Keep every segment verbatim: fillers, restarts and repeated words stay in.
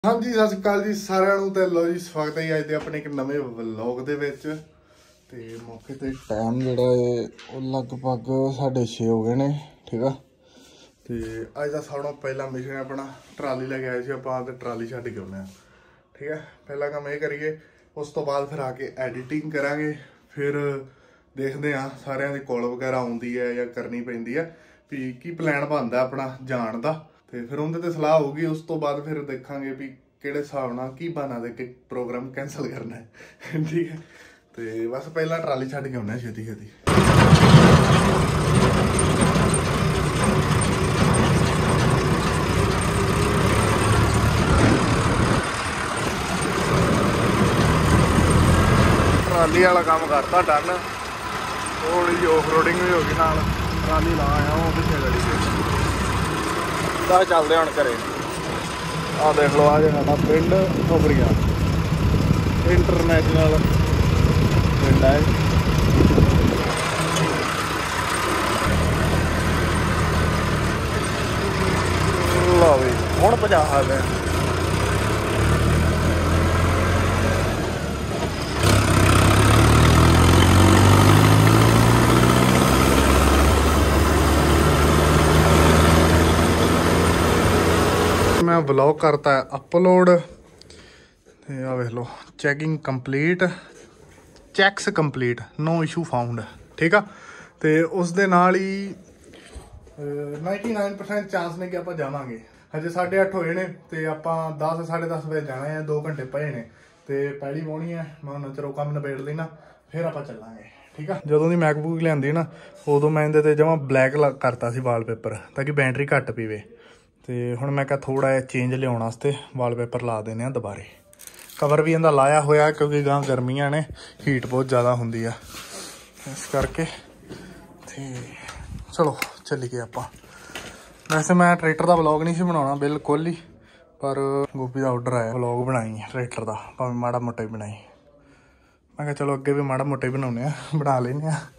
हाँ जी सत श्री अकाल जी सारिਆਂ ਨੂੰ ਤੇ ਲੋ जी स्वागत है अज के अपने एक नवे व्लॉग दे विच ते मौके ते टाइम जिहड़ा है वो लगभग साढ़े छे हो गए ने ठीक है। ते अज दा सारों पहला मिशन अपना ट्राली लेके आए सी आपां ते ट्राली छड्ड के आउणे ठीक है। पहला काम ये करिए उस तो बाद फिर आके एडिटिंग करांगे फिर देखते हैं सारिਆਂ दी कॉल वगैरह आउंदी है या करनी पैंदी है भी की प्लान बनदा अपना जाण दा ਤੇ ਫਿਰ ਉਹਦੇ ਤੇ ਸਲਾਹ ਹੋਊਗੀ। ਉਸ ਤੋਂ ਬਾਅਦ ਫਿਰ ਦੇਖਾਂਗੇ ਵੀ ਕਿਹੜੇ ਹਿਸਾਬ ਨਾਲ ਕੀ ਬਣਾ ਦੇ ਕੇ ਪ੍ਰੋਗਰਾਮ ਕੈਂਸਲ ਕਰਨਾ ਹੈ ਠੀਕ ਹੈ। ਤੇ ਬਸ ਪਹਿਲਾਂ ਟਰਾਲੀ ਛੱਡ ਕੇ ਆਉਣਾ ਛੇਤੀ ਛੇਤੀ। ਟਰਾਲੀ ਵਾਲਾ ਕੰਮ ਕਰਤਾ ਡਨ। ਥੋੜੀ ਜਿਹੀ ਆਫ ਰੋਡਿੰਗ ਵੀ ਹੋ ਗਈ ਨਾਲ ਟਰਾਲੀ ਲਾ ਆਇਆ ਉਹ ਪਿੱਛੇ ਗਲੀ ਤੇ चलते हम घरे। आ देख लो आज साडा पिंड खोबरिया इंटरनेशनल पिंड है। लो भी हुण भजा सकते हैं। मैं व्लॉग करता है अपलोड आ वेख लो checking complete checks complete no issue found ठीक है। तो उस दे नाल ही नाइनटी नाइन परसेंट चांस ने कि आप जावांगे। हजे साढ़े अठ होए ने ते आपां दस साढ़े दस बजे जाना है। दो घंटे पए ने ते पैड़ी वाहनी है मैं उन्ना चलो काम निबेड़ लेना फिर आपां चलांगे ठीक है। जदों दी मैकबुक लिआंदी ना उदों मैं इहदे ते जमा ब्लैक करता सी वालपेपर ताकि बैटरी घट पीवे। तो हुण मैं क्या थोड़ा जिहा चेंज लियाउण वास्ते वालपेपर ला देने दोबारे। कवर भी इहदा लाया होया क्योंकि गां गर्मियां ने हीट बहुत ज़्यादा हुंदी आ इस करके। ते चलो चलीए आपां। वैसे मैं ट्रैक्टर का व्लॉग नहीं सी बनाउणा बिल्कुल ही पर गोभी का ऑर्डर आया व्लॉग बनाई ट्रैक्टर का भावें माड़ा मोटा ही बनाई। मैं कहा चलो अगे भी माड़ा मोटा ही बनाउने आ बना लैने आ।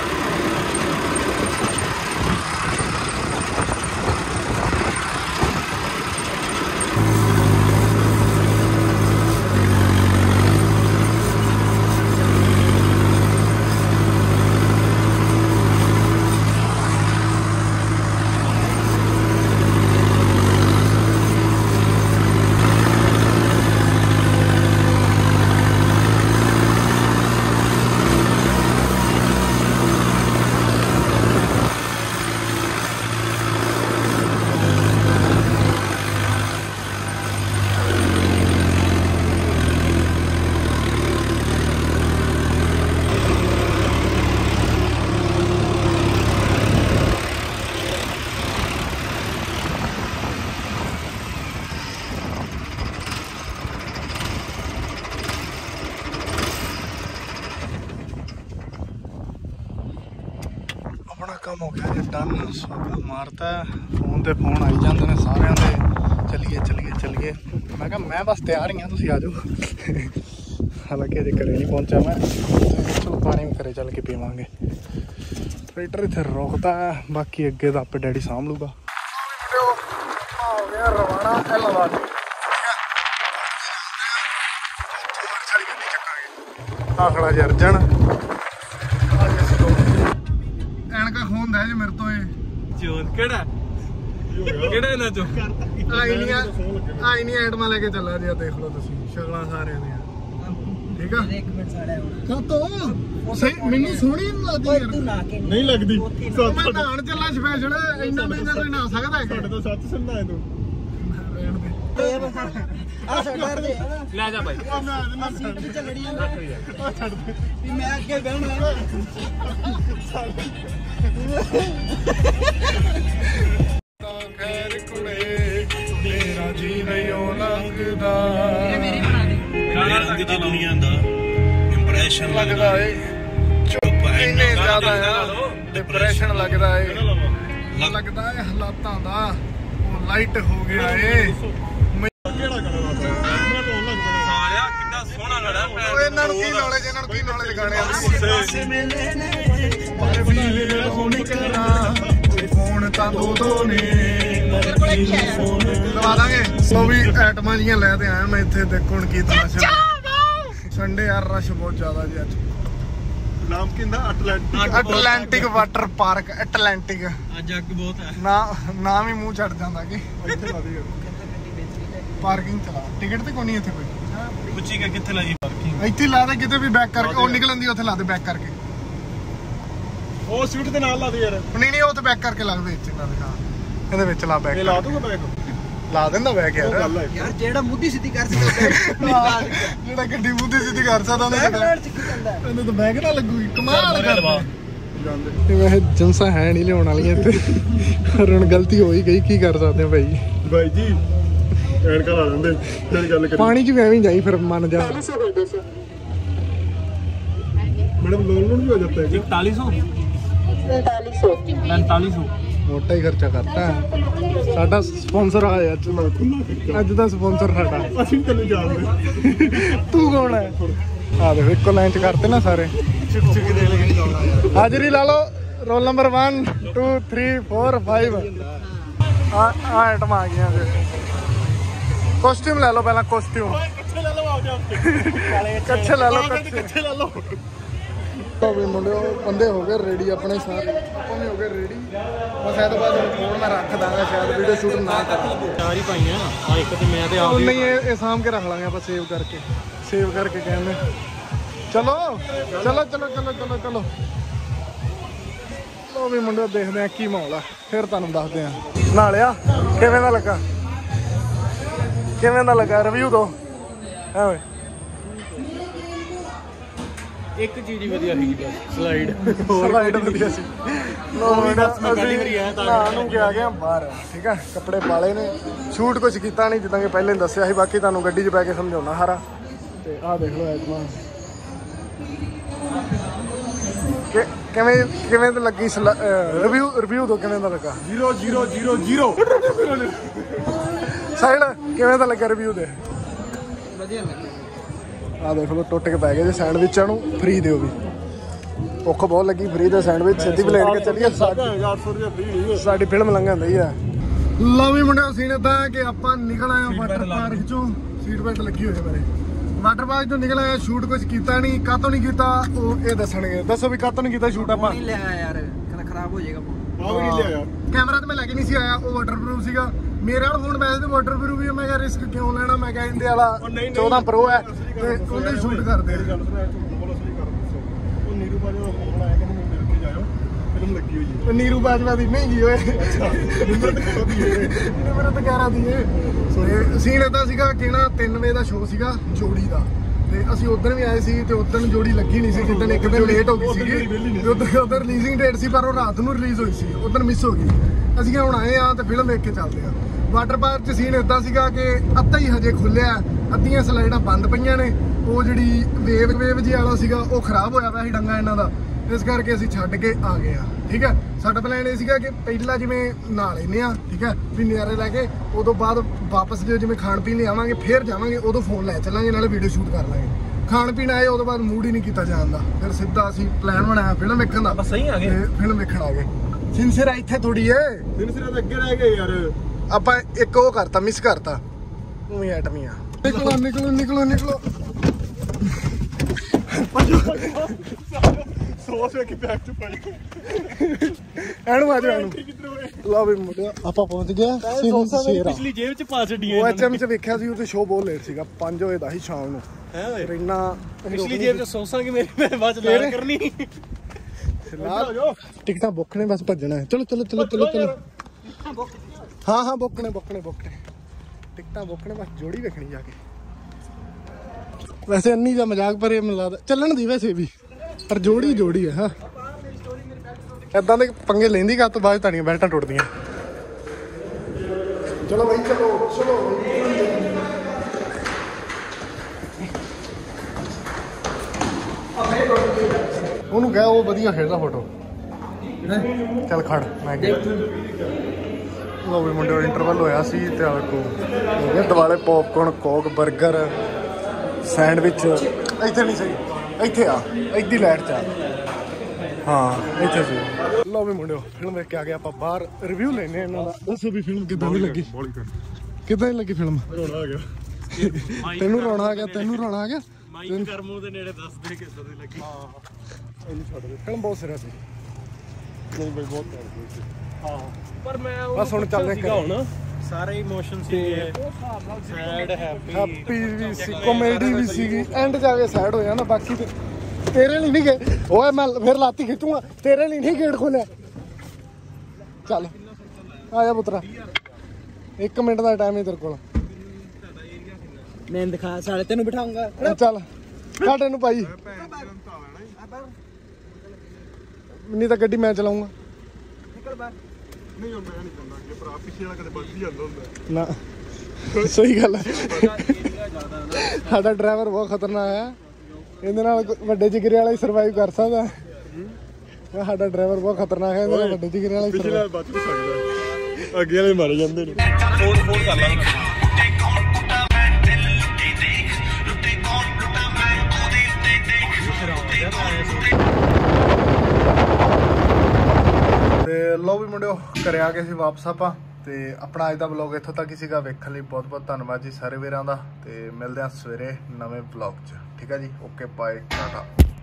काम हो गया डन। स्वागत मारता फोन ते फोन आई जाते हैं सारे दे चलिए चलिए चलिए। मैं कहा मैं बस तैयार ही हाँ तुम आ जाओ। हालांकि अजे घरे नहीं पहुंचा मैं चलो पानी भी घरे चल के पीवांगे। ट्रैक्टर इतने रोकता है बाकी अगे तो आपे डैडी सामभ लूगा। हो गया रवाना इलाहाबाद आ खड़ा जी अर्जन ਐਨਕਾ ਖੋਂਦਾ ਜੇ ਮੇਰੇ ਤੋਂ ਇਹ ਚੋਰ ਕਿਹੜਾ ਕਿਹੜਾ ਇਹਨਾਂ ਚੋਂ ਆਈ ਨਹੀਂ ਆਈ ਨਹੀਂ ਐਟਮਾਂ ਲੈ ਕੇ ਚੱਲਾ ਜੀ। ਦੇਖ ਲਓ ਤੁਸੀਂ ਸ਼ਕਲਾਂ ਸਾਰਿਆਂ ਦੀਆਂ ਠੀਕ ਆ। ਇੱਕ ਮਿੰਟ ਸਾੜਿਆ ਹੋਣਾ ਤੋ ਸਹੀ ਮੈਨੂੰ ਸੋਹਣੀ ਨਹੀਂ ਲੱਗਦੀ ਯਾਰ। ਤੂੰ ਨਾ ਕੇ ਨਹੀਂ ਲੱਗਦੀ ਮੈਂ ਨਹਾਣ ਚੱਲਾ ਸਪੈਸ਼ਲ ਇੰਨਾ ਮਹਿੰਗਾ ਕੋਈ ਨਹਾ ਸਕਦਾ ਹੈ। ਤੁਹਾਡੇ ਤੋਂ ਸੱਚ ਸੁਣਦਾ ਹੈ ਤੂੰ ਆ ਛੱਡ ਦੇ ਲੈ ਜਾ ਭਾਈ ਮੈਂ ਸੀਟ ਤੇ ਚੱਲੜੀ ਆ ਛੱਡ ਦੇ ਵੀ ਮੈਂ ਅੱਗੇ ਬਹਿਣਾ ਤਾਂ ਖੈਰ ਕੁੜੇ ਤੇਰਾ ਜੀ ਨਹੀਂ ਲੱਗਦਾ ਮੇਰੀ ਬਣਾ ਦੇ ਗਾਣਾ ਰੰਗ ਦੀ ਦੁਨੀਆ ਦਾ ਇੰਪ੍ਰੈਸ਼ਨ ਲੱਗਦਾ ਏ ਚੁੱਪ ਇੰਨੇ ਜ਼ਿਆਦਾ ਹੈ ਡਿਪਰੈਸ਼ਨ ਲੱਗਦਾ ਏ ਲੱਗਦਾ ਏ ਹਾਲਾਤਾਂ ਦਾ ਉਹ ਲਾਈਟ ਹੋ ਗਿਆ ਏ। ਕਿਹੜਾ ਗਾਣਾ ਮੈਂ ਤੋਂ ਲੱਗ ਪੜਾ ਸਾਰਿਆ ਕਿੰਨਾ ਸੋਹਣਾ ਗਾਣਾ ਓਏ ਇਹਨਾਂ ਨੂੰ ਕੀ ਨੌਲੇਜ ਇਹਨਾਂ ਨੂੰ ਕੀ ਨੌਲੇਜ ਗਾਣਿਆਂ ਦੀ। ਪਰ ਵੀ ਹੋਣੀ ਕਰਾਂ ਕੋਈ ਫੋਨ ਤਾਂ ਦੋ ਦੋ ਨੇ ਲਵਾ ਦਾਂਗੇ। ਲੋ ਵੀ ਐਟਮਾਂ ਜੀਆਂ ਲੈ ਤੇ ਆਇਆ ਮੈਂ ਇੱਥੇ, ਦੇਖੋ ਹੁਣ ਕੀ ਤਮਾਸ਼ਾ। ਸੰਡੇ ਯਾਰ ਰਸ਼ ਬਹੁਤ ਜ਼ਿਆਦਾ ਜੀ ਅੱਜ। ਨਾਮ ਕਿੰਦਾ Atlantic Atlantic water park Atlantic. ਅੱਜ ਅੱਗ ਬਹੁਤ ਹੈ ਨਾ, ਨਾਮ ਹੀ ਮੂੰਹ ਛੱਡ ਜਾਂਦਾ ਕਿ ਇੱਥੇ ਲਾ ਦੇ ਪਾਰਕਿੰਗ ਚਲਾ। ਟਿਕਟ ਤੇ ਕੋਈ ਨਹੀਂ ਇੱਥੇ ਕੋਈ ਪੁੱਛੀ ਕਿ ਕਿੱਥੇ ਲਾਈ ਪਾਰਕਿੰਗ। ਇੱਥੇ ਲਾ ਦੇ ਕਿਤੇ ਵੀ ਬੈਕ ਕਰਕੇ, ਉਹ ਨਿਕਲਣ ਦੀ ਉੱਥੇ ਲਾ ਦੇ ਬੈਕ ਕਰਕੇ। ਉਹ ਸੀਟ ਦੇ ਨਾਲ ਲਾ ਦੇ ਯਾਰ। ਨਹੀਂ ਨਹੀਂ ਉਹ ਤੇ ਬੈਕ ਕਰਕੇ ਲੱਗਦੇ ਇੱਥੇ ਲਾ ਦੇ। ਹਾਂ ਇਹਦੇ ਵਿੱਚ ਲਾ ਬੈਕ। ਲਾ ਦੂਗਾ ਬੈਕ, ਲਾ ਦਿੰਦਾ ਬੈਕ ਯਾਰ। ਯਾਰ ਜਿਹੜਾ ਮੁੱਦੀ ਸਿੱਧੀ ਕਰ ਸਕਦਾ, ਜਿਹੜਾ ਗੱਡੀ ਮੁੱਦੀ ਸਿੱਧੀ ਕਰ ਸਕਦਾ ਉਹਨੇ ਇਹਨੂੰ ਤਾਂ ਬੈਕ ਨਾ ਲੱਗੂਗੀ। ਕਮਾਲ ਕਰਦਾ ਵੈਸੇ ਜਿੰਸਾਂ ਹੈ ਨਹੀਂ ਲਿਆਉਣ ਵਾਲੀਆਂ ਇੱਥੇ, ਪਰ ਹੁਣ ਗਲਤੀ ਹੋ ਹੀ ਗਈ, ਕੀ ਕਰ ਸਕਦੇ ਆ ਭਾਈ। ਬਾਈ ਜੀ ਐਨਕਾਂ ਲਾ ਦਿੰਦੇ ਫਿਰ ਗੱਲ ਕਰੀ। ਪਾਣੀ 'ਚ ਵੀ ਐਵੇਂ ਜਾਈ ਫਿਰ ਮੰਨ ਜਾ। ਮੈਡਮ ਲੋਨ ਲੋਨ ਵੀ ਹੋ ਜਾਂਦਾ ਹੈ ਜੀ। ਇਕਤਾलीस सौ पैंतालीस सौ पैंतालीस सौ ਮੋਟਾ ਹੀ ਖਰਚਾ ਕਰਤਾ। ਸਾਡਾ ਸਪਾਂਸਰ ਆਇਆ ਅੱਜ, ਅੱਜ ਦਾ ਸਪਾਂਸਰ ਸਾਡਾ। ਅਸੀਂ ਤੈਨੂੰ ਜਾਣਦੇ। ਤੂੰ ਕੌਣ ਹੈ? ਆ ਦੇਖੋ ਇੱਕੋ ਲਾਈਨ 'ਚ ਕਰਤੇ ਨਾ ਸਾਰੇ। ਹਾਜ਼ਰੀ ਲਾ ਲਓ। Roll number one two three four five. ਆ ਆ ਆਈਟਮ ਆ ਗਈਆਂ ਜੀ। ਕੋਸਟਿਊਮ ਲੈ ਲਓ ਪਹਿਲਾਂ। ਕੋਸਟਿਊਮ ਕੱਛੇ ਲੈ ਲਓ, ਆ ਜਾ ਕੱਛੇ ਲੈ ਲਓ, ਕੱਛੇ ਲੈ ਲਓ। ਵੀ ਮੁੰਡੇ ਬੰਦੇ ਹੋ ਗਏ ਰੈਡੀ ਆਪਣੇ ਸਾਰੇ, ਆਪਾਂ ਵੀ ਹੋ ਗਏ ਰੈਡੀ। ਬਸ ਇਹ ਤੋਂ ਬਾਅਦ ਫੋਨ ਮੈਂ ਰੱਖ ਦਾਂਗਾ, ਸ਼ਾਇਦ ਵੀਡੀਓ ਸ਼ੂਟ ਨਾ ਕਰਾਂ। ਚਾਰ ਹੀ ਪਾਈਆਂ ਆ, ਇੱਕ ਤੇ ਮੈਂ ਤੇ ਆਪ ਨਹੀਂ। ਇਹ ਇਹ ਸਾਂਭ ਕੇ ਰੱਖ ਲਾਂਗੇ ਆਪਾਂ, ਸੇਵ ਕਰਕੇ ਸੇਵ ਕਰਕੇ ਕਹਿੰਦੇ। ਚਲੋ ਚਲੋ ਚਲੋ ਚਲੋ ਚਲੋ ਚਲੋ ਲੋ ਵੀ ਮੁੰਡੇ ਦੇਖਦੇ ਆ ਕੀ ਮਾਹੌਲ ਆ, ਫਿਰ ਤੁਹਾਨੂੰ ਦੱਸਦੇ ਆ। ਨਾਲਿਆ ਕਿਵੇਂ ਦਾ ਲੱਗਾ, ਕਿਵੇਂ ਦਾ ਲੱਗਾ ਰਿਵਿਊ ਦੋ ਐਵੇਂ। ਇੱਕ ਚੀਜ਼ ਹੀ ਵਧੀਆ ਸੀ ਬਸ, ਸਲਾਈਡ ਸਲਾਈਡ ਵਧੀਆ ਸੀ। ਲੋ ਪਹਿਲੀ ਵਾਰੀ ਆਇਆ ਤਾਂ ਨੂੰ ਗਿਆ ਗਿਆ ਬਾਹਰ, ਠੀਕ ਆ। ਕੱਪੜੇ ਪਾਲੇ ਨੇ, ਸ਼ੂਟ ਕੁਝ ਕੀਤਾ ਨਹੀਂ ਜਿੱਦਾਂ ਕਿ ਪਹਿਲਾਂ ਹੀ ਦੱਸਿਆ ਸੀ। ਬਾਕੀ ਤੁਹਾਨੂੰ ਗੱਡੀ 'ਚ ਬੈ ਕੇ ਸਮਝਾਉਣਾ ਸਾਰਾ। ਤੇ ਆਹ ਦੇਖ ਲਓ ਐਟਮਾਂ ਕਿਵੇਂ ਕਿਵੇਂ ਤਾਂ ਲੱਗੀ। ਰਿਵਿਊ ਰਿਵਿਊ ਦੋ ਕਿਵੇਂ ਦਾ ਲੱਗਾ। Zero zero zero zero. Side ਕਿਵੇਂ ਦਾ ਲੱਗਾ ਰਿਵਿਊ ਦੇ? ਵਧੀਆ ਲੱਗਾ। ਆ ਦੇਖ ਲਓ ਟੁੱਟ ਕੇ ਪੈ ਗਏ ਜੇ ਸੈਂਡਵਿਚਾਂ ਨੂੰ। ਫਰੀ ਦਿਓ ਵੀ, ਭੁੱਖ ਬਹੁਤ ਲੱਗੀ। ਫਰੀ ਦੇ ਸੈਂਡਵਿਚ ਸਿੱਧੀ ਪਲੇਟ ਕੇ ਚੱਲੀਏ। ਸਾਡੀ ਫਿਲਮ ਲੰਘਣ ਦਈ ਆ। ਲਓ ਵੀ ਮੁੰਡਿਓ ਸੀਨ ਏਦਾਂ ਕਿ ਆਪਾਂ ਨਿਕਲ ਆਏ ਵਾਟਰ ਪਾਰਕ ਚੋਂ। ਸੀਟ ਬੈਲਟ ਲੱਗੀ ਹੋਈ ਹੈ ਮੇਰੇ। ਵਾਟਰ ਪਾਰਕ ਚੋਂ ਨਿਕਲ ਆਏ, ਸ਼ੂਟ ਕੁਝ ਕੀਤਾ ਨਹੀਂ। ਕਾਹਤੋਂ ਨਹੀਂ ਕੀਤਾ ਉਹ ਇਹ ਦੱਸਣਗੇ। ਦੱਸੋ ਵੀ ਕਾਹਤੋਂ ਨਹੀਂ ਕੀਤਾ ਸ਼ੂਟ ਆਪਾਂ? ਨਹੀਂ ਲਿਆ ਯਾਰ, ਖਰਾਬ ਹੋ ਜਾਏਗਾ ਫੋਨ। ਉਹ ਵੀ ਨਹੀਂ ਲਿਆਇਆ ਕੈਮਰਾ ਤੇ ਮੈਂ ਲੈ ਕੇ ਨਹੀਂ ਸੀ ਆਇਆ, ਉਹ ਵਾਟਰਪ੍ਰੂਫ ਸੀਗਾ। ਮੇਰੇ ਵਾਲਾ ਫੋਨ ਵੈਸੇ ਤੇ ਵਾਟਰਪ੍ਰੂਫ ਵੀ। ਮੈਂ ਕਿਹਾ ਰਿਸਕ ਕਿਉਂ ਲੈਣਾ, ਮੈਂ ਕਿਹਾ ਇਹਦੇ ਵਾਲਾ ਚੌਦਾਂ ਪ੍ਰੋ ਹੈ ਤੇ ਉਹਦੇ ਸ਼ੂਟ ਕਰਦੇ ਆ। ਨੀਰੂ ਬਾਜਵਾ ਦਾ ਫੋਨ ਆਇਆ, ਕਹਿੰਦੇ ਮੈਨੂੰ ਮਿਲ ਕੇ ਜਾਇਓ, ਫਿਲਮ ਲੱਗੀ ਹੋਈ ਹੈ। ਨੀਰੂ ਬਾਜਵਾ ਦੀ ਮਹਿੰਗੀ ਓਏ। ਮੇਰਾ ਤਾਂ ਕਹਿ ਰਹਾ ਸੀ। ਸੀਨ ਏਦਾਂ ਸੀਗਾ ਕਿ ਨਾ ਤਿੰਨ ਵਜੇ ਦਾ ਸ਼ੋਅ ਸੀਗਾ ਜੋੜੀ ਦਾ, ਤੇ ਅਸੀਂ ਉਧਰ ਵੀ ਆਏ ਸੀ ਤੇ ਉਧਰ ਜੋੜੀ ਲੱਗੀ ਨਹੀਂ ਸੀ। ਜਿੱਦਣ ਇੱਕ ਦਿਨ ਲੇਟ ਹੋ ਗਈ ਸੀਗੀ, ਉਧਰ ਰਿਲੀਜ਼ਿੰਗ ਡੇਟ ਸੀ ਪਰ ਉਹ ਰਾਤ ਨੂੰ ਰਿਲੀਜ਼ ਹੋਈ ਸੀ, ਉਧਰ ਮਿਸ ਹੋ ਗਈ। ਅਸੀਂ ਹੁਣ ਆਏ ਆ ਤੇ ਫਿਲਮ ਵੇਖ ਕੇ ਚੱਲਦੇ ਆ। ਵਾਟਰ ਪਾਰਕ 'ਚ ਸੀਨ ਏਦਾਂ ਸੀਗਾ ਕਿ ਅੱਧਾ ਹੀ ਹਜੇ ਖੁੱਲਿਆ, ਅੱਧੀਆਂ ਸਲਾਈਡਾਂ ਬੰਦ ਪਈਆਂ ਨੇ। ਉਹ ਜਿਹੜੀ ਵੇਵ ਵੇਵ ਜੀ ਵਾਲਾ ਸੀਗਾ ਉਹ ਖਰਾਬ ਹੋਇਆ ਪਿਆ ਸੀ ਡੰਗਾ ਇਹਨਾਂ ਦਾ, ਇਸ ਕਰਕੇ ਅਸੀਂ ਛੱਡ ਕੇ ਆ ਗਏ ਆ। ਠੀਕ ਹੈ, ਸਾਡਾ ਪਲਾਨ ਇਹ ਸੀਗਾ ਕਿ ਪਹਿਲਾਂ ਜਿਵੇਂ ਨਹਾ ਲੈਂਦੇ ਆ, ਠੀਕ ਹੈ, ਵੀ ਨਜ਼ਾਰੇ ਲੈ ਕੇ ਉਦੋਂ ਬਾਅਦ ਵਾਪਸ ਜੋ ਜਿਵੇਂ ਖਾਣ ਪੀਣ ਲਈ ਆਵਾਂਗੇ ਫਿਰ ਜਾਵਾਂਗੇ, ਉਦੋਂ ਫੋਨ ਲੈ ਚੱਲਾਂਗੇ, ਨਾਲੇ ਵੀਡੀਓ ਸ਼ੂਟ ਕਰ ਲਾਂਗੇ। ਖਾਣ ਪੀਣ ਆਏ ਉਦੋਂ ਬਾਅਦ ਮੂਡ ਹੀ ਨਹੀਂ ਕੀਤਾ ਜਾਣ ਦਾ, ਫਿਰ ਸਿੱਧਾ ਅਸੀਂ ਪਲਾਨ ਬਣਾਇਆ ਫਿਲਮ ਵੇਖਣ ਦਾ। ਸਹੀ ਆ ਗਏ, ਫਿਲਮ ਵੇਖਣ ਆ ਗਏ। ਸਿੰਸੇਰਾ ਇੱਥੇ ਥੋੜੀ ਏ, ਸਿੰਸੇਰਾ ਤਾਂ ਅੱਗੇ ਰਹਿ ਗਏ ਯਾਰ। ਆਪਾਂ ਇੱਕ ਉਹ ਕਰਤਾ, ਮਿਸ ਕਰਤਾ। ਤੂੰ ਵੀ ਐਟਮੀ ਆ। ਨਿਕਲੋ ਨਿਕਲੋ ਨਿਕਲੋ ਨਿਕਲੋ। ਸੌਸ ਵੇਖ ਕੇ ਬੈਗ ਚ ਪਾਈ ਐਨੂੰ ਆ ਜਾ ਐਨੂੰ। ਲਓ ਵੀ ਮੁੰਡਿਆ ਆਪਾਂ ਪਹੁੰਚ ਗਏ ਸਿੰਸੇਰਾ। ਪਿਛਲੀ ਜੇਬ ਚ ਪਾ ਛੱਡੀਆਂ। ਉਹ ਐਚਐਮ ਚ ਵੇਖਿਆ ਸੀ, ਉਹ ਤੇ ਸ਼ੋਅ ਬਹੁਤ ਲੇਟ ਸੀਗਾ, ਪੰਜ ਵਜੇ ਦਾ ਸੀ ਸ਼ਾਮ ਨੂੰ। ਹੈ ਓਏ ਇੰਨਾ ਪਿਛਲੀ ਜੇਬ ਚ ਸੌਸਾਂ ਕਿ ਮੇਰੇ ਮੈਂ ਬਾਅਦ ਚ ਲਾਲ ਕਰਨੀ। ਟਿਕਟਾਂ ਬੁੱਕ ਨੇ, ਬਸ ਭੱਜਣਾ ਹੈ। ਚਲੋ ਚਲੋ ਚਲੋ ਚਲੋ ਚਲੋ। ਹਾਂ ਹਾਂ ਬੁੱਕ ਨੇ ਬੁੱਕ ਨੇ ਬੁੱਕ ਨੇ ਟਿਕਟਾਂ ਬੁੱਕ ਨੇ, ਬਸ ਜੋੜੀ ਵੇਖਣੀ ਜਾ ਕੇ। ਵੈਸੇ ਅੰਨੀ ਦਾ ਮਜ਼ਾਕ ਪਰ ਇਹ ਮੈਨੂੰ ਲੱਗਦਾ ਚੱਲਣ ਦੀ ਵੈਸੇ ਵੀ, ਪਰ ਜੋੜੀ ਜੋੜੀ ਹੈ। ਹਾਂ ਏਦਾਂ ਦੇ ਪੰਗੇ ਲੈਂਦੀ ਕਾ ਤੋਂ ਬਾਅਦ ਤੁਹਾਡੀਆਂ ਬੈਲਟਾਂ ਟੁੱਟਦੀਆਂ। ਚਲੋ ਬਾਈ ਚਲੋ ਚਲੋ। ਉਹਨੂੰ ਕਹਿ ਉਹ ਵਧੀਆ ਖੇਡਦਾ ਫੋਟੋ। ਚੱਲ ਖੜ ਮੈਂ ਗਿਆ। ਲੋ ਵੀ ਮੁੰਡੇ ਇੰਟਰਵਲ ਹੋਇਆ ਸੀ ਤੇ ਆ ਵੇਖੋ ਹੋ ਗਿਆ ਦਿਵਾਲੇ ਪੌਪਕੌਰਨ, ਕੋਕ, ਬਰਗਰ, ਸੈਂਡਵਿਚ। ਇੱਥੇ ਨਹੀਂ ਸਹੀ, ਇੱਥੇ ਆ ਇੱਦੀ ਲਾਈਟ ਚ ਆ। ਹਾਂ ਇੱਥੇ ਸੀ। ਲਓ ਵੀ ਮੁੰਡਿਓ ਫਿਲਮ ਵੇਖ ਕੇ ਆ ਗਏ ਆਪਾਂ ਬਾਹਰ ਰਿਵਿਊ ਲੈਣੇ ਇਹਨਾਂ ਦਾ। ਦੱਸੋ ਵੀ ਫਿਲਮ ਕਿੱਦਾਂ ਦੀ ਲੱਗੀ? ਕਿੱਦਾਂ ਦੀ ਲੱਗੀ ਫਿਲਮ? ਰੋਣਾ ਆ ਗਿਆ ਤੈਨੂੰ? ਰੋਣਾ ਆ ਗਿਆ ਤੈਨੂੰ? ਰੋਣਾ ਆ ਗਿਆ? ਮਾਈਕ ਕਰਮੂ ਦੇ ਨੇੜੇ ਦੱਸ ਦੇ ਕਿੱਦਾਂ ਦੀ ਲੱਗੀ। ਹਾਂ ਇਹਨੂੰ ਛੱਡ ਦੇ, ਫਿਲਮ ਬਹੁਤ ਸਿਰਾ ਸੀ। ਨਹੀਂ ਬਈ ਬਹੁਤ ਪਿਆਰੀ ਸੀ। ਹਾਂ ਪਰ ਮੈਂ ਬਸ ਹੁਣ ਚੱਲਦੇ ਹੁਣ ਸਾਰੇ ਇਮੋਸ਼ਨ ਸੀ, ਸੈਡ ਹੈਪੀ ਵੀ ਸੀ, ਕਾਮੇਡੀ ਵੀ ਸੀਗੀ, ਐਂਡ ਜਾ ਕੇ ਸੈਡ ਹੋ ਜਾਣਾ। ਬਾਕੀ ਤੇ ਤੇਰੇ ਲਈ ਨਹੀਂ ਗਏ ਓਏ, ਮੈਂ ਫਿਰ ਲਾਤੀ ਖਿੱਚੂਗਾ, ਤੇਰੇ ਲਈ ਨਹੀਂ ਗੇਟ ਖੋਲਿਆ। ਚੱਲ ਆ ਜਾ ਪੁੱਤਰਾ, ਇੱਕ ਮਿੰਟ ਦਾ ਟਾਈਮ ਹੀ ਤੇਰੇ ਕੋਲ। ਮੈਂ ਦਿਖਾ ਸਾਲੇ ਤੈਨੂੰ ਬਿਠਾਉਂਗਾ। ਚੱਲ ਕੱਢ ਇਹਨੂੰ ਭਾਈ, ਨਹੀਂ ਤਾਂ ਗੱਡੀ ਮੈਂ ਚਲਾਉਂਗਾ। ਨਹੀਂ ਮੈਂ ਨਹੀਂ ਚਾਹੁੰਦਾ ਕਿ ਭਰਾ ਪਿੱਛੇ ਵਾਲਾ ਕਦੇ ਬਚ ਹੀ ਜਾਂਦਾ ਹੁੰਦਾ ਨਾ। ਸਹੀ ਗੱਲ ਹੈ, ਸਾਡਾ ਡਰਾਈਵਰ ਬਹੁਤ ਖਤਰਨਾਕ ਹੈ, ਇਹਦੇ ਨਾਲ ਵੱਡੇ ਜਿਗਰੇ ਵਾਲਾ ਹੀ ਸਰਵਾਈਵ ਕਰ ਸਕਦਾ। ਸਾਡਾ ਡਰਾਈਵਰ ਬਹੁਤ ਖਤਰਨਾਕ ਹੈ, ਇਹਦੇ ਨਾਲ ਵੱਡੇ ਜਿਗਰੇ ਵਾਲਾ ਹੀ ਸਰਵਾਈਵ ਬਚ ਵੀ ਸਕਦਾ। ਅੱਗੇ ਵਾਲੇ ਮਾਰੇ ਜਾਂਦੇ ਨੇ। ਫੋਨ ਫੋਨ ਕਰ ਲਾ ਤੇ ਲਓ ਵੀ ਮੁੰਡਿਓ ਘਰੇ ਆ ਗਏ ਸੀ ਵਾਪਸ ਆਪਾਂ। ਤੇ ਆਪਣਾ ਅੱਜ ਦਾ ਵਲੌਗ ਇੱਥੋਂ ਤੱਕ ਹੀ ਸੀਗਾ। ਵੇਖਣ ਲਈ ਬਹੁਤ ਬਹੁਤ ਧੰਨਵਾਦ ਜੀ ਸਾਰੇ ਵੀਰਾਂ ਦਾ। ਤੇ ਮਿਲਦੇ ਹਾਂ ਸਵੇਰੇ ਨਵੇਂ ਵਲੌਗ 'ਚ। ਠੀਕ ਆ ਜੀ, ਓਕੇ ਬਾਏ, ਟਾਟਾ।